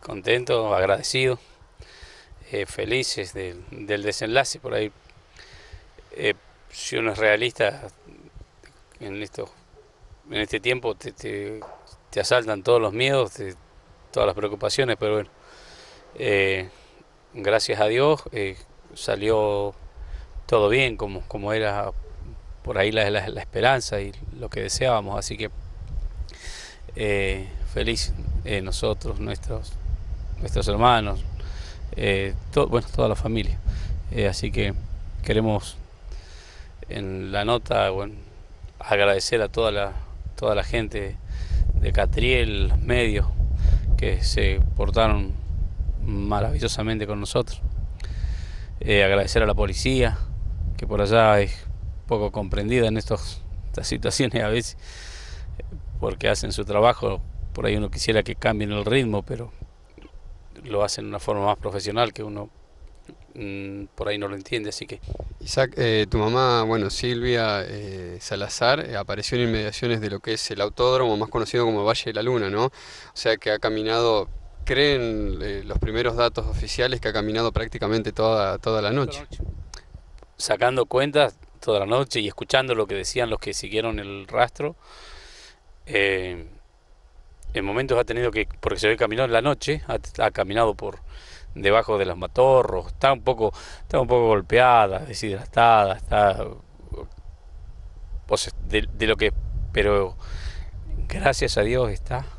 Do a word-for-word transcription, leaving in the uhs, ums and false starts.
contento, agradecido, eh, felices del, del desenlace. Por ahí, eh, si uno es realista, en esto, en este tiempo te, te, te asaltan todos los miedos, te- todas las preocupaciones, pero bueno, eh, gracias a Dios eh, salió todo bien, como, como era por ahí la, la, la esperanza y lo que deseábamos. Así que eh, feliz, eh, nosotros, nuestros, nuestros hermanos, eh, to- bueno, toda la familia. Eh, así que queremos en la nota, bueno, agradecer a toda la, toda la gente de Catriel, los medios, que se portaron maravillosamente con nosotros. Eh, agradecer a la policía, que por allá es poco comprendida en estos, estas situaciones a veces, porque hacen su trabajo. Por ahí uno quisiera que cambien el ritmo, pero lo hacen de una forma más profesional que uno mm, por ahí no lo entiende. Así que Isaac, eh, tu mamá, bueno, Silvia eh, Salazar, eh, apareció en inmediaciones de lo que es el autódromo, más conocido como Valle de la Luna, ¿no? O sea que ha caminado, creen eh, los primeros datos oficiales que ha caminado prácticamente toda, toda la toda la noche. noche, sacando cuentas toda la noche y escuchando lo que decían los que siguieron el rastro, eh, en momentos ha tenido que, porque se ve caminó en la noche, ha, ha caminado por debajo de los matorros, está un poco, está un poco golpeada, deshidratada, está o sea, de, de lo que, pero gracias a Dios está